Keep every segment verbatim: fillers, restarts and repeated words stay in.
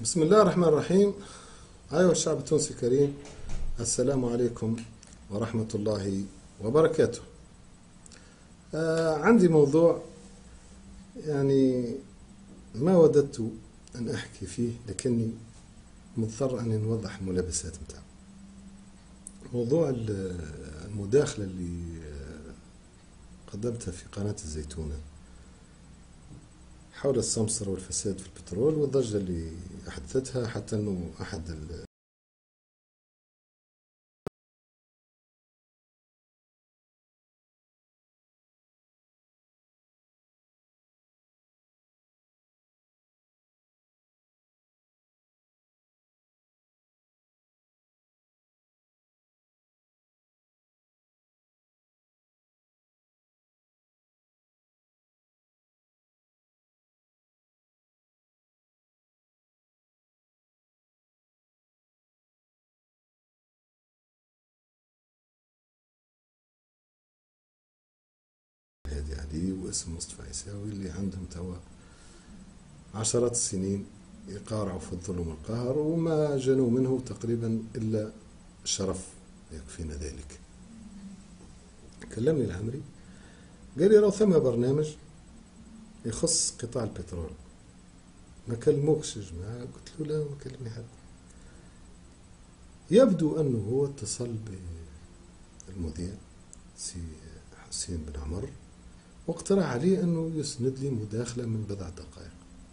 بسم الله الرحمن الرحيم. أيها الشعب التونسي الكريم، السلام عليكم ورحمة الله وبركاته. آه عندي موضوع يعني ما وددت أن أحكي فيه، لكني مضطر أن نوضح الملابسات متاعه. موضوع المداخلة اللي قدمتها في قناة الزيتونة حول السمسرة والفساد في البترول والضجة اللي أحدثتها، حتى أنه أحد ال هادي علي واسم مصطفى عيساوي اللي عندهم توا عشرات السنين يقارعوا في الظلم والقهر، وما جنوا منه تقريبا إلا الشرف يكفينا ذلك. كلمني العمري قال لي: راه ثم برنامج يخص قطاع البترول، ما كلموكش يا جماعة؟ قلت له: لا، ما كلمني حد. يبدو أنه هو اتصل بالمذيع سي حسين بن عمر واقترح عليه أنه يسند لي مداخلة من بضع دقائق.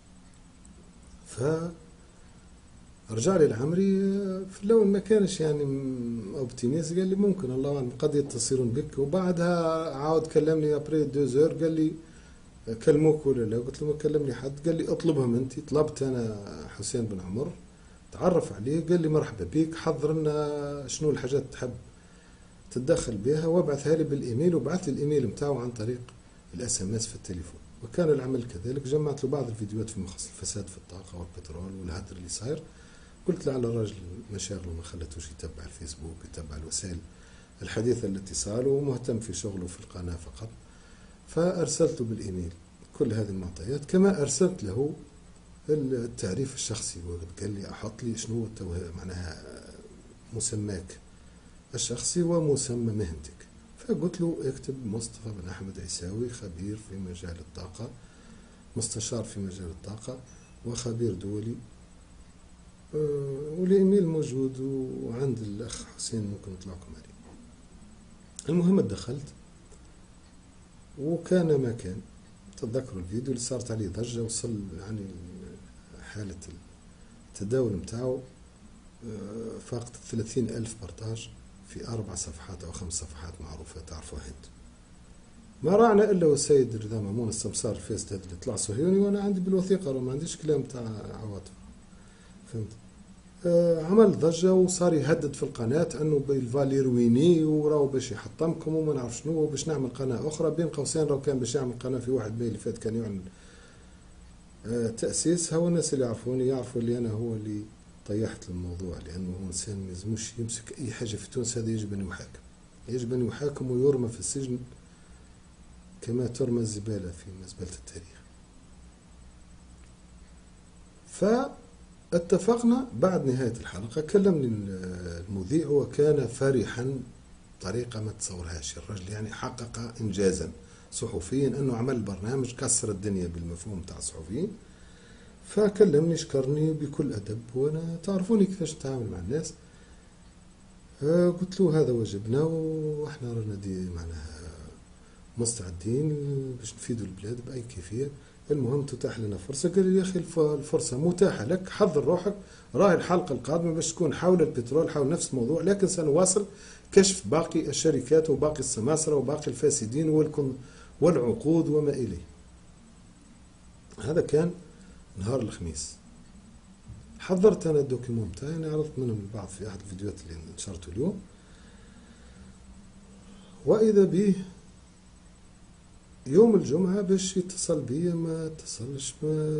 فرجع لي العمري في الأول ما كانش يعني اوبتيميست، قال لي ممكن، الله أعلم، قد يتصلون بك. وبعدها عاود كلمني ابري دو زور، قال لي: كلموك ولا لا؟ قلت له: ما كلمني حد. قال لي: اطلبهم انت. طلبت انا حسين بن عمر، تعرف عليه، قال لي: مرحبا بك، حضر لنا شنو الحاجات تحب تتدخل بها وابعثها لي بالايميل. وبعث لي الايميل نتاعو عن طريق الاس ام اس في التليفون. وكان العمل كذلك. جمعت له بعض الفيديوهات فيما يخص الفساد في الطاقه والبترول والهدر اللي صاير. قلت لعل الراجل مشاغله ما خلتوش يتبع الفيسبوك، يتبع الوسائل الحديثه الاتصال، ومهتم في شغله في القناه فقط. فارسلت له بالايميل كل هذه المعطيات، كما ارسلت له التعريف الشخصي. قال لي: احط لي شنو معناها مسماك الشخصي ومسمى مهنتك. فقلت له: اكتب مصطفى بن احمد عيساوي، خبير في مجال الطاقه، مستشار في مجال الطاقه وخبير دولي. والايميل موجود وعند الاخ حسين، ممكن نطلعكم عليه. المهم دخلت وكان ما كان. تتذكروا الفيديو اللي صارت عليه ضجة، وصل يعني حالة التداول متاعه فاقت ثلاثين ألف بارتاج في أربع صفحات أو خمس صفحات معروفة تعرفوها هند. ما راعنا إلا والسيد رضا مامون السمسار الفاسد هذا اللي طلع صهيوني، وأنا عندي بالوثيقة، ما عنديش كلام تاع عواطف، فهمت؟ آه عمل ضجة وصار يهدد في القناة أنه بالفالي رويني وراو باش يحطمكم وما نعرف شنو، وباش نعمل قناة أخرى. بين قوسين راو كان باش يعمل قناة في واحد ماي اللي فات، كان يعلن آه تأسيسها. والناس اللي يعرفوني يعرفوا اللي أنا هو اللي طيحت الموضوع، لأنه هو إنسان ما يلزموش يمسك أي حاجة في تونس. هذا يجب أن يحاكم، يجب أن يحاكم ويرمى في السجن كما ترمى الزبالة في مزبلة التاريخ. فاتفقنا بعد نهاية الحلقة. كلمني المذيع وكان فرحا بطريقة ما تصورهاش. الرجل يعني حقق إنجازا صحفيا، أنه عمل برنامج كسر الدنيا بالمفهوم تاع الصحفيين. فكلمني، شكرني بكل أدب، وأنا تعرفوني كيفاش نتعامل مع الناس. قلت له: هذا واجبنا، وإحنا رانا دي معناها مستعدين باش نفيدوا البلاد بأي كيفية. المهم تتاح لنا فرصة. قال لي: يا أخي الفرصة متاحة لك، حضر روحك، راهي الحلقة القادمة باش تكون حول البترول، حول نفس الموضوع، لكن سنواصل كشف باقي الشركات وباقي السماسرة وباقي الفاسدين والعقود وما إليه. هذا كان نهار الخميس. حضرت أنا الدوكيمون بتاعي، أنا عرضت منهم البعض في أحد الفيديوهات اللي نشرته اليوم. وإذا به يوم الجمعة باش يتصل بيا، ما اتصلش.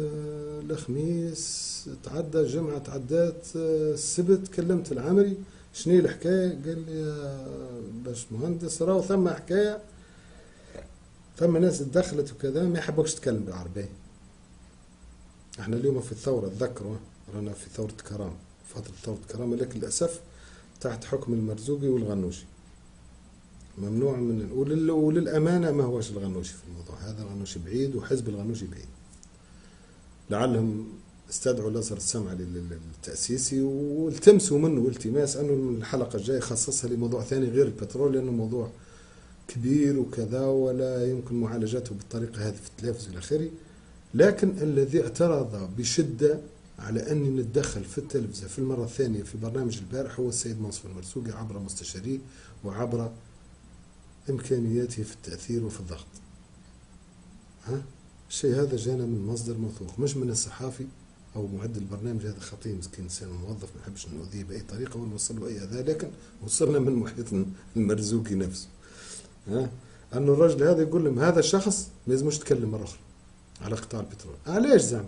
الخميس تعدى، الجمعة تعدات، السبت كلمت العمري: شنو الحكاية؟ قال لي: يا باش مهندس، راهو ثم حكاية، ثم ناس تدخلت وكذا، ما يحبوكش تتكلم بالعربية. احنا اليوم في الثورة، تذكروا رانا في ثورة كرامة، فترة ثورة كرامة، لكن للأسف تحت حكم المرزوقي والغنوشي. ممنوع من ولل... وللأمانة ما هوش الغنوشي في الموضوع هذا، الغنوشي بعيد وحزب الغنوشي بعيد. لعلهم استدعوا الأزهر السمعلي التأسيسي والتمسوا منه التماس أنه من الحلقة الجاية خصصها لموضوع ثاني غير البترول، لأنه موضوع كبير وكذا ولا يمكن معالجته بالطريقة هذه في التلفز إلى آخره. لكن الذي اعترض بشدة على أني نتدخل في التلفزة في المرة الثانية في برنامج البارح هو السيد منصور المرزوقي عبر مستشاريه وعبر إمكانياته في التأثير وفي الضغط. ها؟ الشيء هذا جانا من مصدر موثوق، مش من الصحافي أو معد البرنامج. هذا خطير مسكين، إنسان موظف ما نحبش نؤذيه بأي طريقة ولا نوصل له أي أذى، لكن وصلنا من محيط المرزوقي نفسه. ها؟ أنه الرجل هذا يقول لهم هذا الشخص ما لازمش يتكلم مرة أخرى على قطاع البترول. علاش زعما؟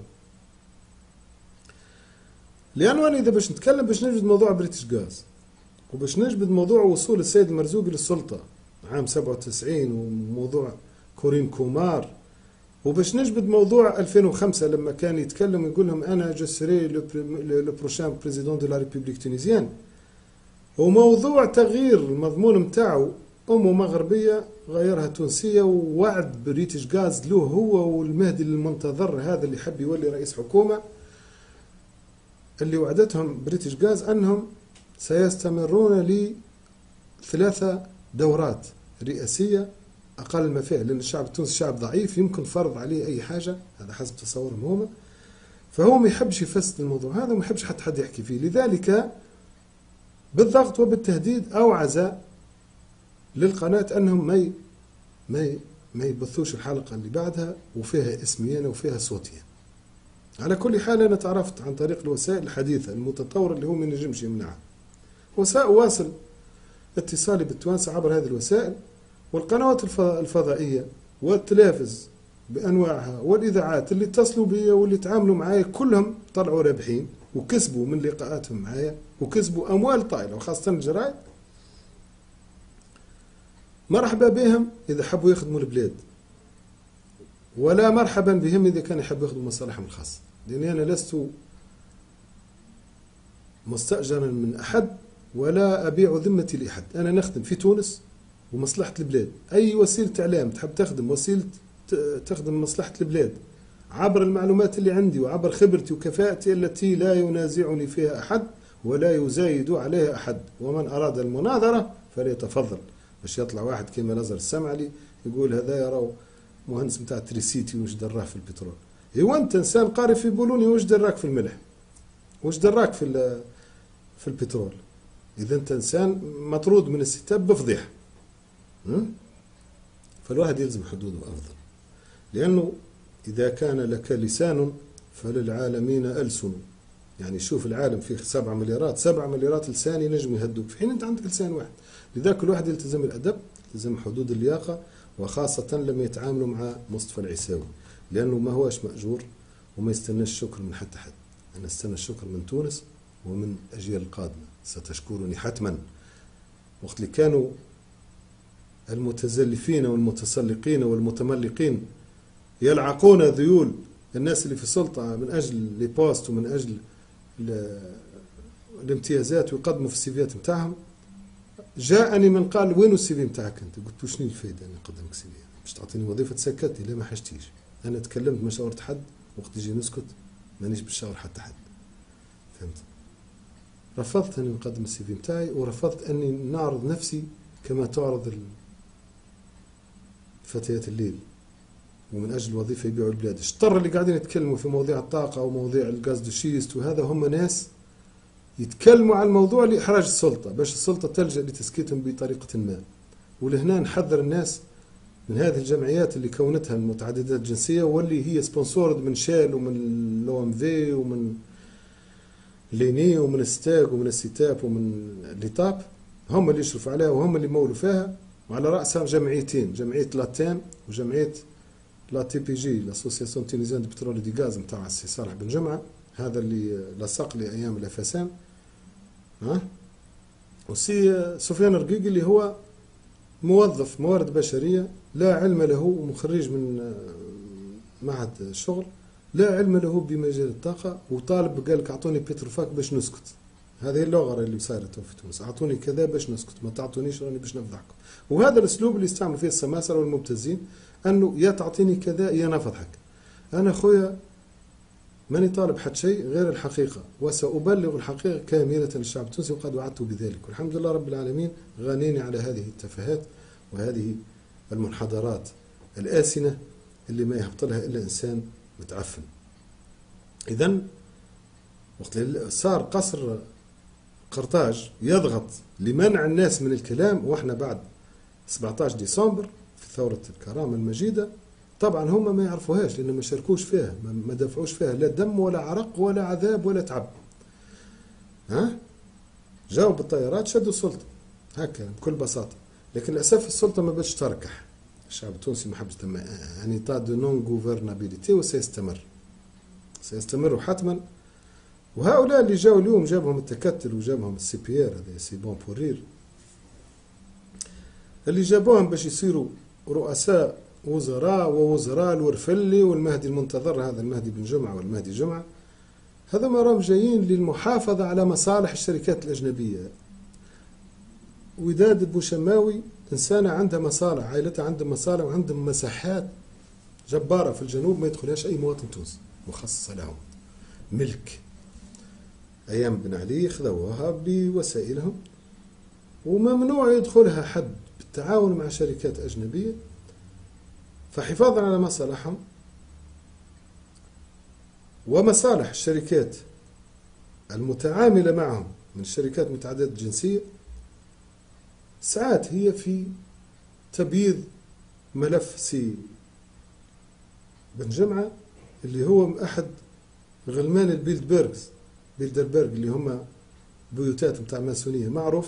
لأنه أنا إذا باش نتكلم باش نجبد موضوع بريتش غاز، وباش نجبد موضوع وصول السيد المرزوقي للسلطة عام سبعة وتسعين، وموضوع كورين كومار، وباش نجبد موضوع ألفين وخمسة لما كان يتكلم يقول لهم أنا جو سيري لو بروشان بريزيدون دو لا ريبوبليك تونيزيان، وموضوع تغيير المضمون متاعو أمه مغربية غيرها تونسية، ووعد بريتش غاز له هو والمهدي المنتظر هذا اللي حب يولي رئيس حكومة، اللي وعدتهم بريتش غاز أنهم سيستمرون لثلاثة دورات رئاسية أقل ما فيه، لأن الشعب التونسي شعب ضعيف يمكن فرض عليه أي حاجة، هذا حسب تصورهم هما. فهو ما يحبش يفسد الموضوع هذا وما يحبش حتى حد يحكي فيه، لذلك بالضغط وبالتهديد أوعز للقناة أنهم ما ي... ما ي... ما يبثوش الحلقة اللي بعدها وفيها اسمي أنا وفيها صوتي. على كل حال أنا تعرفت عن طريق الوسائل الحديثة المتطورة اللي هو ما ينجمش يمنعها، وسأواصل اتصالي بالتوانسة عبر هذه الوسائل والقنوات الفضائية والتلافز بأنواعها والإذاعات اللي اتصلوا بي واللي تعاملوا معايا كلهم طلعوا رابحين وكسبوا من لقاءاتهم معايا وكسبوا أموال طائلة، وخاصة الجرائد. مرحبا بهم إذا حبوا يخدموا البلاد، ولا مرحبا بهم إذا كانوا يحبوا يخدموا مصالحهم الخاصة، لأني أنا لست مستأجرا من أحد ولا أبيع ذمتي لأحد. أنا نخدم في تونس ومصلحة البلاد. أي وسيلة إعلام تحب تخدم وسيلة تخدم مصلحة البلاد عبر المعلومات اللي عندي وعبر خبرتي وكفاءتي التي لا ينازعني فيها أحد ولا يزايد عليها أحد، ومن أراد المناظرة فليتفضل. باش يطلع واحد كما الأزهر السمعلي يقول هذا يرى مهندس متاع تريسيتي وش دراه في البترول. ايوا انت انسان قاري في بولونيا وش دراك في الملح؟ وش دراك في في البترول؟ اذا انت انسان مطرود من الستاب بفضيحه. فالواحد يلزم حدوده افضل، لانه اذا كان لك لسان فللعالمين ألسن. يعني شوف العالم فيه سبعة مليارات، سبعة مليارات لسان ينجموا يهدوك في حين انت عندك لسان واحد. لذلك الواحد يلتزم الادب، يلتزم حدود اللياقه، وخاصة لما يتعاملوا مع مصطفى العيساوي، لأنه ما هوش مأجور وما يستناش الشكر من حتى حد. أنا استنى الشكر من تونس ومن أجيال القادمة ستشكرني حتما. وقت اللي كانوا المتزلفين والمتسلقين والمتملقين يلعقون ذيول الناس اللي في السلطة من أجل لي بوست ومن أجل الامتيازات ويقدموا في السيفيات متاعهم، جاءني من قال وين السي في نتاعك انت؟ قلت له شنو الفايده اني نقدمك سي في؟ باش تعطيني وظيفه تسكتني؟ لا ما حاجتيش. انا تكلمت ما شاورت حد، وقت يجي نسكت مانيش بالشاور حتى حد. فهمت؟ رفضت اني نقدم السي في نتاعي، ورفضت اني نعرض نفسي كما تعرض فتيات الليل ومن اجل وظيفه يبيعوا البلاد. الشطر اللي قاعدين يتكلموا في مواضيع الطاقه ومواضيع الغاز دو شيست وهذا هم ناس يتكلموا عن الموضوع لإحراج السلطة، باش السلطة تلجأ لتسكيتهم بطريقة ما. ولهنا نحذر الناس من هذه الجمعيات اللي كونتها المتعددات الجنسية واللي هي سبونسورد من شال ومن لو ام في ومن ليني ومن ستاج ومن السيتاب ومن ليتاب، هم اللي يشرفوا عليها وهم اللي مولوا فيها، وعلى رأسها جمعيتين، جمعية لاتان وجمعية لا تي بي جي لاسوسياسيون تونيزيان دو بترول دي غاز نتاع السي صالح بن جمعة، هذا اللي لصق لي ايام الافسان. ها وسي سفيان الرقيقي اللي هو موظف موارد بشريه لا علم له ومخرج من معهد الشغل، لا علم له بمجال الطاقة، وطالب قال لك أعطوني بيتروفاك باش نسكت. هذه اللغة اللي صارت في تونس، أعطوني كذا باش نسكت، ما تعطونيش راني باش نفضحكم. وهذا الأسلوب اللي يستعمل فيه السماسرة والمبتزين، أنه يا تعطيني كذا يا نفضحك. أنا خويا ماني طالب حد شيء غير الحقيقة، وسأبلغ الحقيقة كاملة للشعب التونسي، وقد وعدت بذلك، والحمد لله رب العالمين غانيني على هذه التفاهات وهذه المنحدرات الآسنة اللي ما يهبط لها إلا إنسان متعفن. إذن وقت صار قصر قرطاج يضغط لمنع الناس من الكلام، وإحنا بعد سبعة عشر ديسمبر في ثورة الكرامة المجيدة، طبعا هم ما يعرفوهاش لأنه ما شاركوش فيها، ما دفعوش فيها لا دم ولا عرق ولا عذاب ولا تعب. ها جاوا بالطيارات شدوا السلطة هكا بكل بساطة، لكن للأسف السلطة ما بتش تركح. الشعب التونسي ما حبش يعني تا دو نون غوفرنابيليتي، وسيستمر سيستمر حتما. وهؤلاء اللي جاوا اليوم جابهم التكتل وجابهم السي بي ار، هذا سي بون بورير، اللي جابوهم باش يصيروا رؤساء وزراء ووزراء الورفلي والمهدي المنتظر، هذا المهدي بن جمعة والمهدي جمعة، هذا ما راهم جايين للمحافظة على مصالح الشركات الأجنبية. وداد بوشماوي إنسانة عندها مصالح، عائلتها عندها مصالح وعندهم مساحات جبارة في الجنوب ما يدخلهاش أي مواطن تونسي، مخصصة لهم ملك. أيام بن علي خذوها بوسائلهم، وممنوع يدخلها حد بالتعاون مع شركات أجنبية. فحفاظا على مصالحهم ومصالح الشركات المتعاملة معهم من شركات متعددة الجنسية، ساعات هي في تبييض ملف سي بن جمعة اللي هو أحد غلمان البيلدبرغز بيلدربرغ اللي هم بيوتات متاع ماسونية معروف،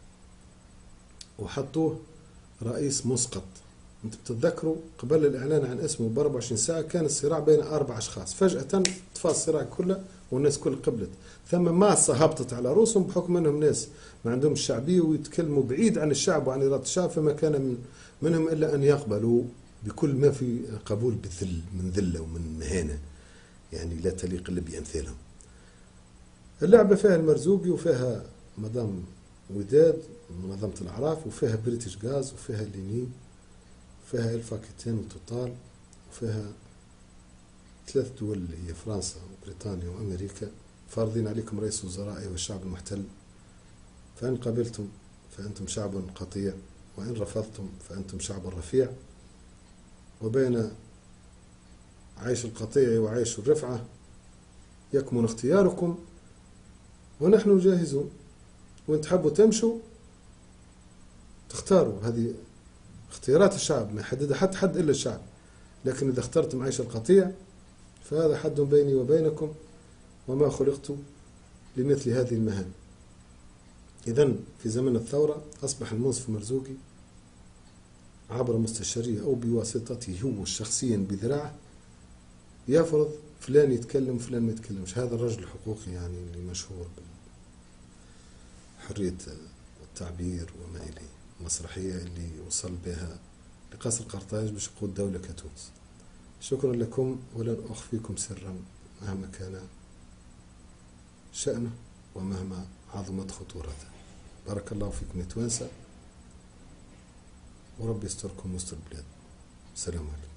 وحطوه رئيس مسقط. انت بتتذكروا قبل الاعلان عن اسمه ب أربعة وعشرين ساعة كان الصراع بين اربع اشخاص، فجأة طفى الصراع كله والناس كل قبلت، ثم ماسة هبطت على رؤوسهم بحكم انهم ناس ما عندهم الشعبية ويتكلموا بعيد عن الشعب وعن إرادة الشعب، فما كان من منهم الا ان يقبلوا بكل ما في قبول بالذل، من ذلة ومن مهانة يعني لا تليق الا بامثالهم. اللعبة فيها المرزوقي وفيها مدام وداد منظمة الأعراف، وفيها بريتش غاز، وفيها اللينين، وفيها الفاكيتين وتوتال، وفيها ثلاث دول اللي هي فرنسا وبريطانيا وأمريكا فارضين عليكم رئيس وزراء والشعب المحتل. فإن قبلتم فأنتم شعب قطيع، وإن رفضتم فأنتم شعب رفيع. وبين عيش القطيع وعيش الرفعة يكمن اختياركم، ونحن جاهزون. وإن تحبوا تمشوا تختاروا، هذه اختيارات الشعب ما يحددها حد حد إلا الشعب. لكن إذا اخترتم عيش القطيع فهذا حد بيني وبينكم، وما خلقت لمثل هذه المهام. إذن في زمن الثورة أصبح المنصف مرزوقي عبر مستشاريه أو بواسطته هو شخصيا بذراعه يفرض فلان يتكلم فلان ما يتكلمش. هذا الرجل الحقوقي يعني اللي مشهور بحرية التعبير وما إليه، مسرحية اللي وصل بها لقصر قرطاج باش يقود دولة كتونس. شكرا لكم، ولن أخفيكم سرا مهما كان شأنه ومهما عظمت خطورته. بارك الله فيكم يا توانسة، وربي يستركم وسط البلاد. السلام عليكم.